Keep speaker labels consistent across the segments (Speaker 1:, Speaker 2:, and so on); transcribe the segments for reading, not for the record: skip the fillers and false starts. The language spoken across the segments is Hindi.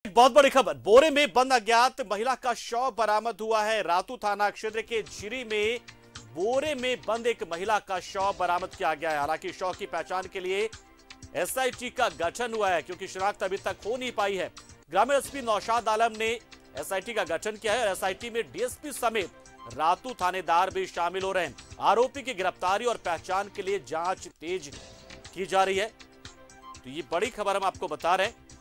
Speaker 1: बहुत बड़ी खबर, बोरे में बंद अज्ञात महिला का शव बरामद हुआ है। रातू थाना क्षेत्र के झिरी में बोरे में बंद एक महिला का शव बरामद किया गया है। हालांकि शव की पहचान के लिए एसआईटी का गठन हुआ है, क्योंकि शिनाख्त अभी तक हो नहीं पाई है। ग्रामीण एसपी नौशाद आलम ने एसआईटी का गठन किया है और एसआईटी में डीएसपी समेत रातू थानेदार भी शामिल हो रहे हैं। आरोपी की गिरफ्तारी और पहचान के लिए जांच तेज की जा रही है। तो ये बड़ी खबर हम आपको बता रहे हैं।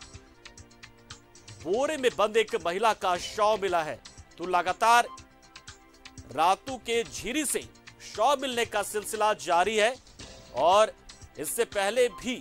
Speaker 1: बोरे में बंद एक महिला का शव मिला है। तो लगातार रातू के झिरी से शव मिलने का सिलसिला जारी है और इससे पहले भी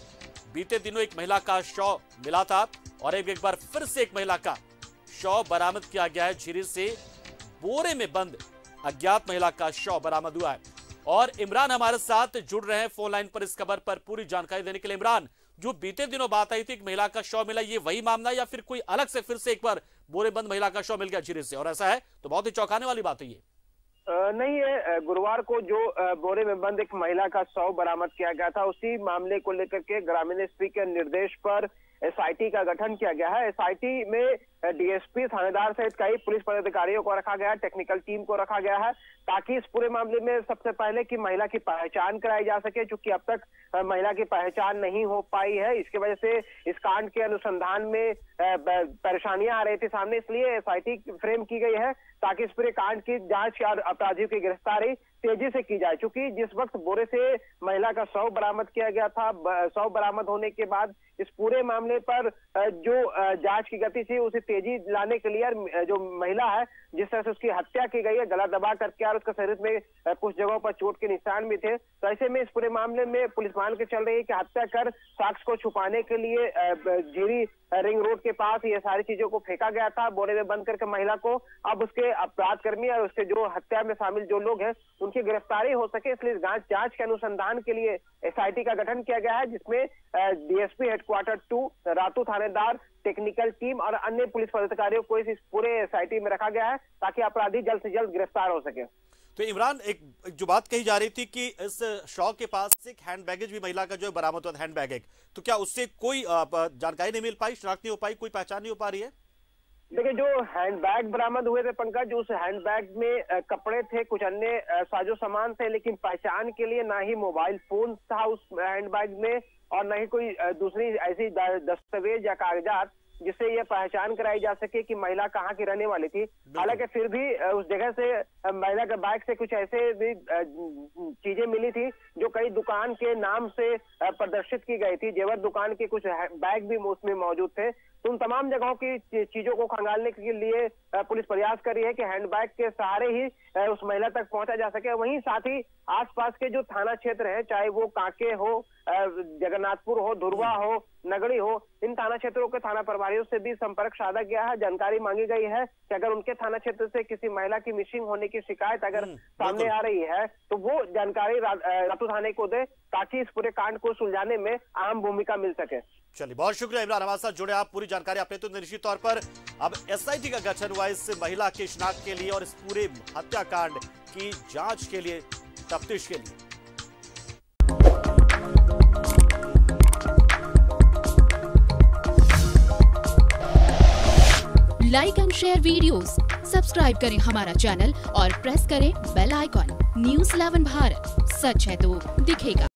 Speaker 1: बीते दिनों एक महिला का शव मिला था और एक बार फिर से एक महिला का शव बरामद किया गया है। झिरी से बोरे में बंद अज्ञात महिला का शव बरामद हुआ है और इमरान हमारे साथ जुड़ रहे हैं फोन लाइन पर इस खबर पर पूरी जानकारी देने के लिए। इमरान, जो बीते दिनों बात आई थी एक महिला का शव मिला, ये वही मामला या फिर कोई अलग से फिर से एक बार बोरे बंद महिला का शव मिल गया झिरी से? और ऐसा है तो बहुत ही चौंकाने वाली बात है ये।
Speaker 2: नहीं है, गुरुवार को जो बोरे में बंद एक महिला का शव बरामद किया गया था, उसी मामले को लेकर के ग्रामीण एसपी के निर्देश पर एसआईटी का गठन किया गया है। एसआईटी में डीएसपी, थानेदार सहित कई पुलिस पदाधिकारियों को रखा गया है, टेक्निकल टीम को रखा गया है, ताकि इस पूरे मामले में सबसे पहले कि महिला की पहचान कराई जा सके, क्योंकि अब तक महिला की पहचान नहीं हो पाई है। इसकी वजह से इस कांड के अनुसंधान में परेशानियां आ रही थी सामने, इसलिए एसआईटी फ्रेम की गई है ताकि इस पूरे कांड की जांच और अपराधियों की गिरफ्तारी तेजी से की जाए। क्योंकि जिस वक्त बोरे से महिला का शव बरामद किया गया था, शव बरामद होने के बाद इस पूरे मामले पर जो जांच की गति थी उसे तेजी लाने के लिए जो महिला है, जिस तरह से उसकी हत्या की गई है गला दबा करके और उसके शरीर में कुछ जगहों पर चोट के निशान भी थे, तो ऐसे में इस पूरे मामले में पुलिस मान के चल रही है कि हत्या कर साक्ष्य को छुपाने के लिए झिरी रिंग रोड के पास ये सारी चीजों को फेंका गया था बोरे में बंद करके महिला को। अब उसके अपराध कर्मी और उसके जो हत्या में शामिल जो लोग हैं उनकी गिरफ्तारी हो सके, इसलिए जांच के अनुसंधान के लिए एसआईटी का गठन किया गया है, जिसमें डीएसपी हेडक्वार्टर 2, रातू थानेदार, टेक्निकल टीम और अन्य पुलिस पदाधिकारियों को इस पूरे एसआईटी में रखा गया है ताकि अपराधी जल्द से जल्द गिरफ्तार हो सके।
Speaker 1: तो इमरान, एक जो बात कही जा रही थी कि इस शव के पास एक हैंड बैगेज भी महिला का जो बरामद हुआ, हैंड बैग, तो क्या उससे कोई जानकारी नहीं मिल पाई, शनाख्त नहीं हो पाई, कोई पहचान नहीं हो पा रही है?
Speaker 2: देखिए, जो हैंडबैग बरामद हुए थे पंकज, उस हैंडबैग में कपड़े थे, कुछ अन्य साजो सामान थे, लेकिन पहचान के लिए ना ही मोबाइल फोन था उस हैंडबैग में और न ही कोई दूसरी ऐसी दस्तावेज या कागजात जिससे यह पहचान कराई जा सके कि महिला कहाँ की रहने वाली थी। हालांकि फिर भी उस जगह से महिला के बैग से कुछ ऐसे भी चीजें मिली थी जो कई दुकान के नाम से प्रदर्शित की गई थी। जेवर दुकान के कुछ बैग भी उसमें मौजूद थे। तो उन तमाम जगहों की चीजों को खंगालने के लिए पुलिस प्रयास कर रही है कि हैंडबैग के सहारे ही उस महिला तक पहुंचा जा सके। वहीं साथ ही आसपास के जो थाना क्षेत्र है, चाहे वो कांके हो, जगन्नाथपुर हो, धुरवा हो, नगड़ी हो, इन थाना क्षेत्रों के थाना प्रभारियों से भी संपर्क साधा गया है। जानकारी मांगी गई है कि अगर उनके थाना क्षेत्र से किसी महिला की मिसिंग होने की शिकायत अगर सामने आ रही है तो वो जानकारी रातू थाने को दे, ताकि इस पूरे कांड को सुलझाने में अहम भूमिका मिल सके।
Speaker 1: चलिए, बहुत शुक्रिया इमरान, हमारे साथ जुड़े आप। पूरी जानकारी आपने तो निश्चित तौर पर अब एसआईटी का गठन हुआ इस महिला की शिनाख्त के लिए और इस पूरे हत्याकांड की जांच के लिए, तफ्तीश के लिए।
Speaker 3: Like and share videos, subscribe करें हमारा चैनल और प्रेस करें बेल आइकॉन। न्यूज़ 11 भारत, सच है तो दिखेगा।